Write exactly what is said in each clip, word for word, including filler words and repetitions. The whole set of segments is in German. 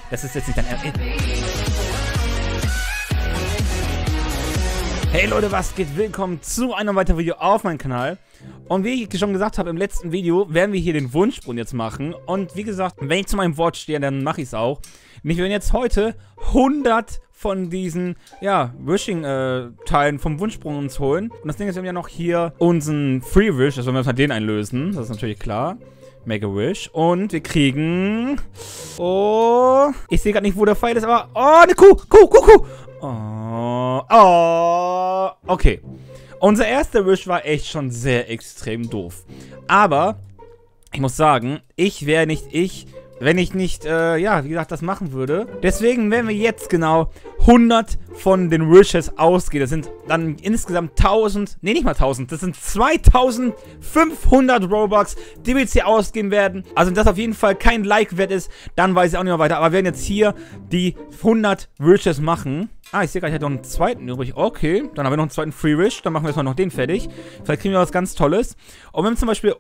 Das ist jetzt nicht dein Ernst. Hey Leute, was geht? Willkommen zu einem weiteren Video auf meinem Kanal. Und wie ich schon gesagt habe im letzten Video, werden wir hier den Wunschsprung jetzt machen. Und wie gesagt, wenn ich zu meinem Wort stehe, dann mache ich es auch. Wir werden jetzt heute hundert von diesen, ja, Wishing-Teilen äh, vom Wunschsprung uns holen. Und das Ding ist, wir haben ja noch hier unseren Free Wish, also wenn wir mal den einlösen, das ist natürlich klar. Make a Wish. Und wir kriegen... Oh... Ich sehe gerade nicht, wo der Pfeil ist, aber... Oh, eine Kuh! Kuh, Kuh, Kuh! Oh... Oh... Okay. Unser erster Wish war echt schon sehr extrem doof. Aber... Ich muss sagen, ich wäre nicht ich... Wenn ich nicht, äh, ja, wie gesagt, das machen würde. Deswegen werden wir jetzt genau hundert von den Wishes ausgehen. Das sind dann insgesamt tausend, nee, nicht mal tausend, das sind zweitausendfünfhundert Robux, die wir jetzt hier ausgeben werden. Also wenn das auf jeden Fall kein Like wert ist, dann weiß ich auch nicht mehr weiter. Aber wir werden jetzt hier die hundert Wishes machen. Ah, ich sehe gerade, ich hätte noch einen zweiten übrig. Okay, dann haben wir noch einen zweiten Free Wish. Dann machen wir jetzt mal noch den fertig. Vielleicht kriegen wir was ganz Tolles. Und wenn wir zum Beispiel...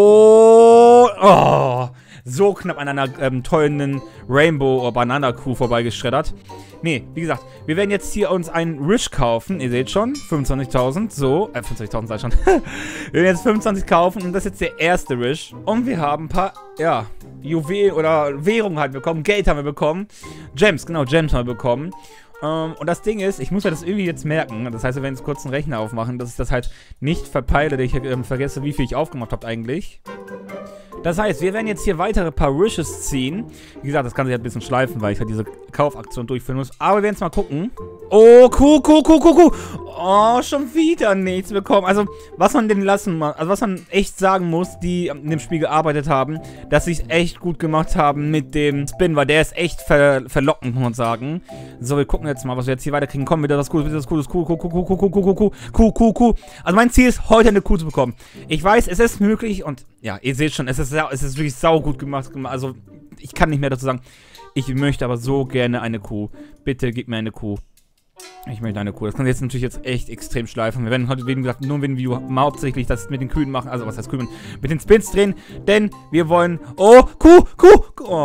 Oh... Oh... So knapp an einer ähm, tollen Rainbow- oder Banana-Kuh vorbeigeschreddert. Nee, wie gesagt, wir werden jetzt hier uns einen Wish kaufen. Ihr seht schon, fünfundzwanzigtausend. So, äh, fünfundzwanzigtausend sei schon. Wir werden jetzt fünfundzwanzig kaufen und das ist jetzt der erste Wish. Und wir haben ein paar, ja, Juwelen oder Währungen halt bekommen. Geld haben wir bekommen. Gems, genau, Gems haben wir bekommen. Um, und das Ding ist, ich muss mir das irgendwie jetzt merken. Das heißt, wir werden jetzt kurz einen Rechner aufmachen, dass ich das halt nicht verpeile, dass ich ähm, vergesse, wie viel ich aufgemacht habe eigentlich. Das heißt, wir werden jetzt hier weitere paar Wishes ziehen. Wie gesagt, das kann sich halt ein bisschen schleifen, weil ich halt diese Kaufaktion durchführen muss. Aber wir werden jetzt mal gucken. Oh, Kuh, Kuh, Kuh, Kuh, Kuh. Oh, schon wieder nichts bekommen. Also, was man denn lassen muss, also was man echt sagen muss, die in dem Spiel gearbeitet haben, dass sie es echt gut gemacht haben mit dem Spin, weil der ist echt ver verlockend, muss man sagen. So, wir gucken jetzt mal, was wir jetzt hier weiterkriegen. Komm, wieder das Kuh, wieder das Kuh, das Kuh, Kuh, Kuh, Kuh, Kuh, Kuh, Kuh, Kuh, Kuh, Kuh, Kuh, Kuh. Also mein Ziel ist, heute eine Kuh zu bekommen. Ich weiß, es ist möglich und ja, ihr seht schon, es ist, es ist wirklich saugut gemacht. Also, ich kann nicht mehr dazu sagen. Ich möchte aber so gerne eine Kuh. Bitte gib mir eine Kuh. Ich möchte eine Kuh. Das kann jetzt natürlich jetzt echt extrem schleifen. Wir werden heute, wie gesagt, nur wenn wir mal hauptsächlich das mit den Kühen machen. Also, was heißt Kühen? Mit den Spins drehen. Denn wir wollen... Oh, Kuh, Kuh.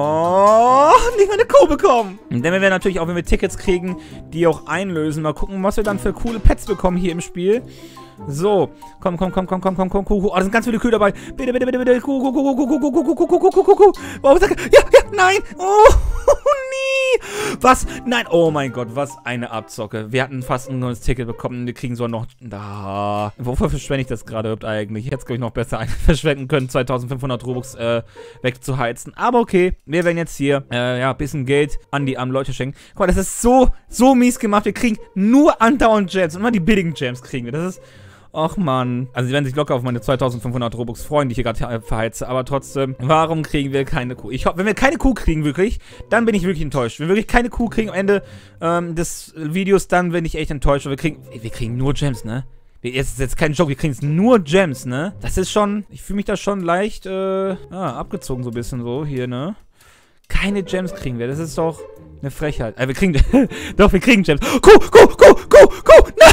Oh, nicht mal eine Kuh bekommen. Und dann werden wir natürlich auch, wenn wir Tickets kriegen, die auch einlösen. Mal gucken, was wir dann für coole Pets bekommen hier im Spiel. So, komm, komm, komm, komm, komm, komm, komm, Kuh, Kuh. Oh, da sind ganz viele Kühe dabei. Bitte, bitte, bitte, bitte. Kuh, Kuh, Kuh, Kuh, Kuh, Kuh, Kuh, Kuh, Kuh, Kuh, Kuh, Kuh, Kuh. Warum sag ich? Ja, ja, nein. Oh, nie. Was? Nein. Oh mein Gott, was eine Abzocke. Wir hatten fast ein neues Ticket bekommen. Wir kriegen so noch... Da. Wofür verschwende ich das gerade eigentlich? Ich hätte es, glaube ich, noch besser verschwenden können, zweitausendfünfhundert Robux äh, wegzuheizen. Aber okay, wir werden jetzt hier, äh, ja, ein bisschen Geld an die armen Leute schenken. Guck mal, das ist so, so mies gemacht. Wir kriegen nur andauernd Gems. Und immer die billigen Gems kriegen wir. Das ist... Ach man. Also sie werden sich locker auf meine zweitausendfünfhundert Robux freuen, die ich hier gerade verheize. Aber trotzdem, warum kriegen wir keine Kuh? Ich hoffe, wenn wir keine Kuh kriegen, wirklich, dann bin ich wirklich enttäuscht. Wenn wir wirklich keine Kuh kriegen am Ende ähm, des Videos, dann bin ich echt enttäuscht. Wir kriegen, wir kriegen nur Gems, ne? Jetzt ist jetzt kein Joke, wir kriegen jetzt nur Gems, ne? Das ist schon, ich fühle mich da schon leicht, äh, ah, abgezogen so ein bisschen so, hier, ne? Keine Gems kriegen wir, das ist doch eine Frechheit. Äh, wir kriegen, doch, wir kriegen Gems. Kuh, Kuh, Kuh, Kuh, Kuh, nein!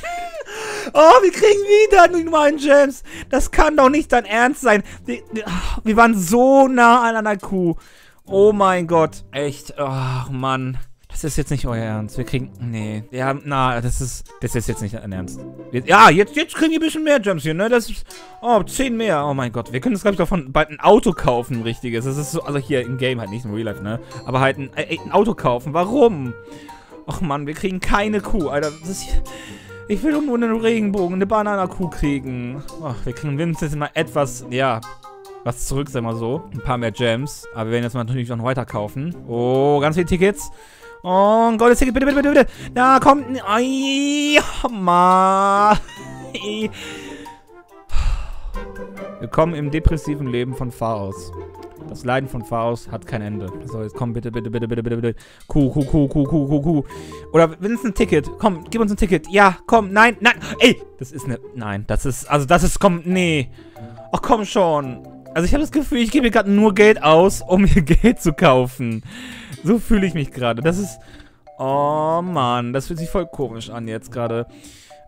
Oh, wir kriegen wieder die normalen Gems. Das kann doch nicht dein Ernst sein. Wir, wir waren so nah an einer Kuh. Oh mein Gott. Echt. Ach, Mann. Das ist jetzt nicht euer Ernst. Wir kriegen... Nee. Ja, na, das ist... Das ist jetzt nicht dein Ernst. Ja, jetzt, jetzt kriegen wir ein bisschen mehr Gems hier, ne? Das ist... Oh, zehn mehr. Oh mein Gott. Wir können uns, glaube ich, davon bald ein Auto kaufen, ein richtiges. Das ist so... Also hier im Game halt, nicht im Real Life, ne? Aber halt ein, ein Auto kaufen. Warum? Ach, Mann. Wir kriegen keine Kuh, Alter. Das ist... Ich will nur einen Regenbogen, eine Bananakuh kriegen. Oh, wir kriegen wenigstens mal etwas, ja, was zurück, sagen wir so. Ein paar mehr Gems. Aber wir werden jetzt mal natürlich noch weiter kaufen. Oh, ganz viele Tickets. Oh, ein goldenes Ticket, bitte, bitte, bitte, bitte. Na, komm. Ai, Mann. Willkommen im depressiven Leben von Pharos. Das Leiden von Pharos hat kein Ende. So, jetzt komm, bitte, bitte, bitte, bitte, bitte, bitte. Kuh, Kuh, Kuh, Kuh, Kuh, Kuh, Kuh. Oder wenigstens ein Ticket. Komm, gib uns ein Ticket. Ja, komm, nein, nein. Ey, das ist eine... Nein, das ist... Also, das ist... Komm, nee. Ach, komm schon. Also, ich habe das Gefühl, ich gebe mir gerade nur Geld aus, um mir Geld zu kaufen. So fühle ich mich gerade. Das ist... Oh, Mann. Das fühlt sich voll komisch an jetzt gerade.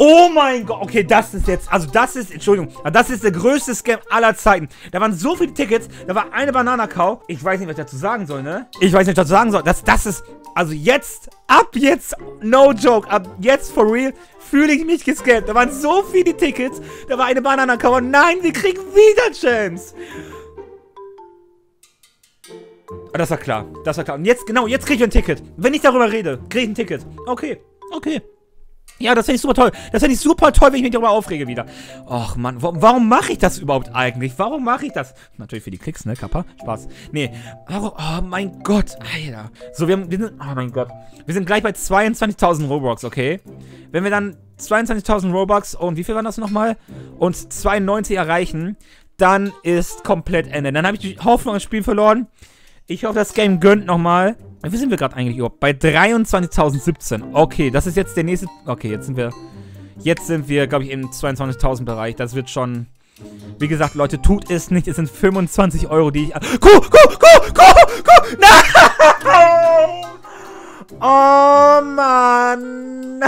Oh mein Gott, okay, das ist jetzt, also das ist, Entschuldigung, das ist der größte Scam aller Zeiten. Da waren so viele Tickets, da war eine Bananakau. Ich weiß nicht, was ich dazu sagen soll, ne? Ich weiß nicht, was ich dazu sagen soll. Das, das ist, also jetzt, ab jetzt, no joke, ab jetzt for real, fühle ich mich gescammt. Da waren so viele Tickets, da war eine Bananakau. Und nein, wir kriegen wieder Gems. Ah, das war klar, das war klar. Und jetzt, genau, jetzt kriege ich ein Ticket. Wenn ich darüber rede, kriege ich ein Ticket. Okay, okay. Ja, das finde ich super toll. Das finde ich super toll, wenn ich mich darüber aufrege wieder. Och, Mann, warum mache ich das überhaupt eigentlich? Warum mache ich das? Natürlich für die Klicks, ne, Kappa? Spaß. Nee, warum? Oh, mein Gott, Alter. So, wir, haben, wir sind, oh mein Gott. Wir sind gleich bei zweiundzwanzigtausend Robux, okay? Wenn wir dann zweiundzwanzigtausend Robux und wie viel waren das nochmal? Und zweiundneunzig erreichen, dann ist komplett Ende. Dann habe ich die Hoffnung ins Spiel verloren. Ich hoffe, das Game gönnt nochmal. Wie sind wir gerade eigentlich überhaupt? Bei dreiundzwanzigtausendsiebzehn. Okay, das ist jetzt der nächste... Okay, jetzt sind wir... Jetzt sind wir, glaube ich, im zweiundzwanzigtausend Bereich. Das wird schon... Wie gesagt, Leute, tut es nicht. Es sind fünfundzwanzig Euro, die ich... Kuh, Kuh, Kuh, Kuh, Kuh! Nein! Oh, Mann!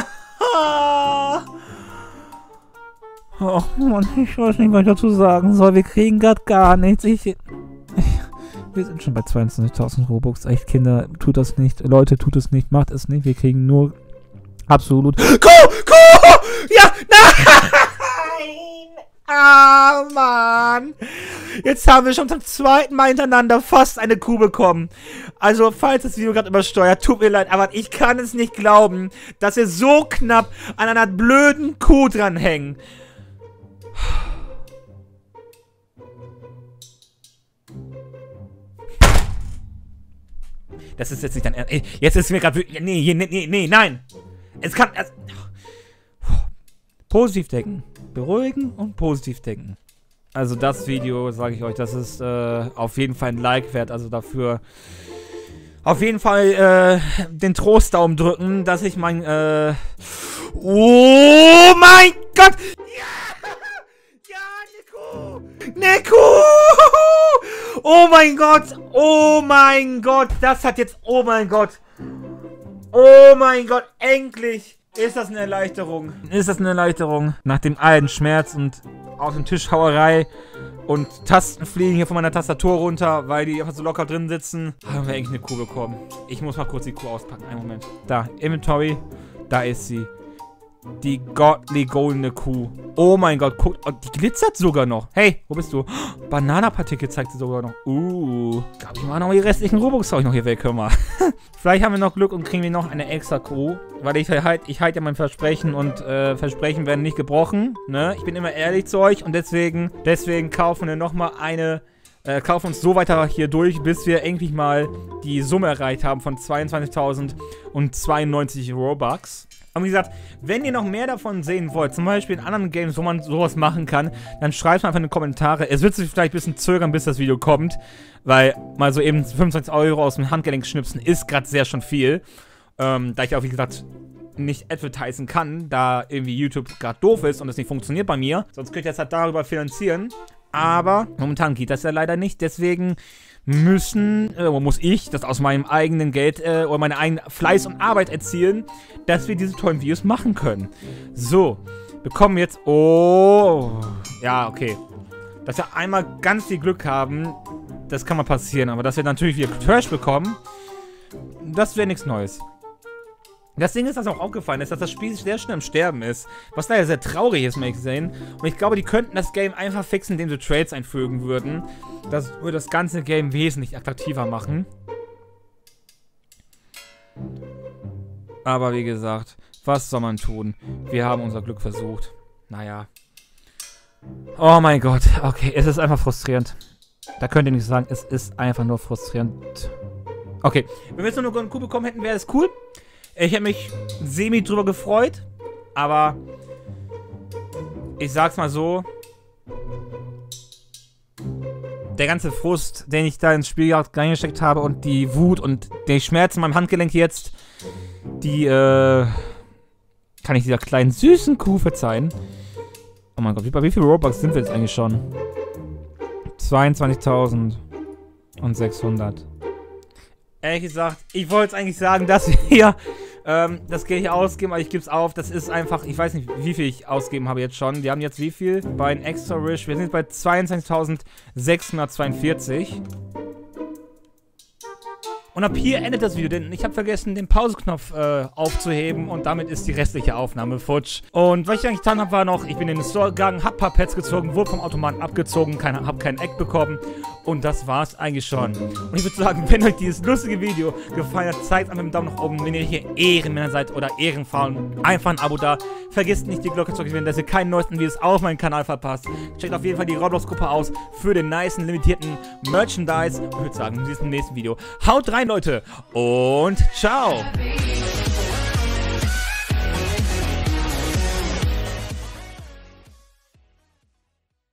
Oh, Mann, ich weiß nicht, was ich dazu sagen soll. Wir kriegen gerade gar nichts. Ich... Wir sind schon bei zweiundzwanzigtausend Robux. Echt, Kinder, tut das nicht. Leute, tut es nicht. Macht es nicht. Wir kriegen nur absolut... Kuh! Kuh! Ja! Nein! Ah, Mann! Jetzt haben wir schon zum zweiten Mal hintereinander fast eine Kuh bekommen. Also, falls das Video gerade übersteuert, tut mir leid, aber ich kann es nicht glauben, dass wir so knapp an einer blöden Kuh dranhängen. Das ist jetzt nicht dein Ernst. Jetzt ist es mir gerade wirklich... Nee, nee, nee, nee, nein. Es kann... Es, positiv denken. Beruhigen und positiv denken. Also das Video, sage ich euch, das ist äh, auf jeden Fall ein Like wert. Also dafür auf jeden Fall äh, den Trostdaumen drücken, dass ich mein... Äh, oh mein Gott! Ja! Ja, eine Kuh! Eine Kuh! Oh mein Gott! Oh mein Gott! Das hat jetzt... Oh mein Gott! Oh mein Gott! Endlich ist das eine Erleichterung. Ist das eine Erleichterung? Nach dem alten Schmerz und auf dem Tischhauerei und Tasten fliegen hier von meiner Tastatur runter, weil die einfach so locker drin sitzen, haben wir eigentlich eine Kuh bekommen. Ich muss mal kurz die Kuh auspacken. Einen Moment. Da, Inventory. Da ist sie. Die godly goldene Kuh. Oh mein Gott, guckt. Oh, die glitzert sogar noch. Hey, wo bist du? Oh, Bananapartikel zeigt sie sogar noch. Uh. Gab ich mal noch die restlichen Robux, hau ich noch hier weg, hör mal. Vielleicht haben wir noch Glück und kriegen wir noch eine extra Kuh. Weil ich halt, ich halte ja mein Versprechen und äh, Versprechen werden nicht gebrochen. Ne? Ich bin immer ehrlich zu euch und deswegen, deswegen kaufen wir nochmal eine. Äh, kaufen uns so weiter hier durch, bis wir endlich mal die Summe erreicht haben von zweiundzwanzigtausend und zweiundneunzig Robux. Und wie gesagt, wenn ihr noch mehr davon sehen wollt, zum Beispiel in anderen Games, wo man sowas machen kann, dann schreibt es einfach in die Kommentare. Es wird sich vielleicht ein bisschen zögern, bis das Video kommt, weil mal so eben fünfundzwanzig Euro aus dem Handgelenk schnipsen ist gerade sehr schon viel. Ähm, da ich auch, wie gesagt, nicht advertisen kann, da irgendwie YouTube gerade doof ist und es nicht funktioniert bei mir. Sonst könnt ihr das halt darüber finanzieren. Aber momentan geht das ja leider nicht, deswegen müssen, äh, muss ich das aus meinem eigenen Geld äh, oder meiner eigenen Fleiß und Arbeit erzielen, dass wir diese tollen Videos machen können. So, wir kommen jetzt, oh, ja, okay. Dass wir einmal ganz viel Glück haben, das kann mal passieren, aber dass wir natürlich wieder Trash bekommen, das wäre nichts Neues. Das Ding ist, das auch aufgefallen ist, dass das Spiel sehr schnell am Sterben ist. Was leider sehr traurig ist, muss ich sehen. Und ich glaube, die könnten das Game einfach fixen, indem sie Trades einfügen würden. Das würde das ganze Game wesentlich attraktiver machen. Aber wie gesagt, was soll man tun? Wir haben unser Glück versucht. Naja. Oh mein Gott. Okay, es ist einfach frustrierend. Da könnt ihr nicht sagen, es ist einfach nur frustrierend. Okay, wenn wir jetzt nur eine Kuh bekommen hätten, wäre es cool. Ich hätte mich semi drüber gefreut, aber ich sag's mal so, der ganze Frust, den ich da ins Spiel reingesteckt habe und die Wut und der Schmerz in meinem Handgelenk jetzt, die, äh, kann ich dieser kleinen süßen Kuh verzeihen. Oh mein Gott, wie, bei wie viel Robux sind wir jetzt eigentlich schon? zweiundzwanzigtausend und sechshundert. Ehrlich gesagt, ich wollte eigentlich sagen, dass wir hier Ähm, das kann ich ausgeben, aber ich gebe es auf. Das ist einfach, ich weiß nicht, wie viel ich ausgeben habe jetzt schon. Wir haben jetzt wie viel? Bei den Extra Rish. Wir sind jetzt bei zweiundzwanzigtausendsechshundertzweiundvierzig. Und ab hier endet das Video, denn ich habe vergessen, den Pauseknopf äh, aufzuheben und damit ist die restliche Aufnahme futsch. Und was ich eigentlich getan habe, war noch, ich bin in den Store gegangen, habe ein paar Pets gezogen, wurde vom Automaten abgezogen, keine, habe kein Egg bekommen und das war's eigentlich schon. Und ich würde sagen, wenn euch dieses lustige Video gefallen hat, zeigt einfach mit dem Daumen nach oben, wenn ihr hier Ehrenmänner seid oder Ehrenfrauen, einfach ein Abo da. Vergesst nicht die Glocke zu aktivieren, dass ihr keine neuesten Videos auf meinen Kanal verpasst. Checkt auf jeden Fall die Roblox-Gruppe aus für den nicen, limitierten Merchandise. Und ich würde sagen, wir sehen uns im nächsten Video. Haut rein, Leute, und ciao!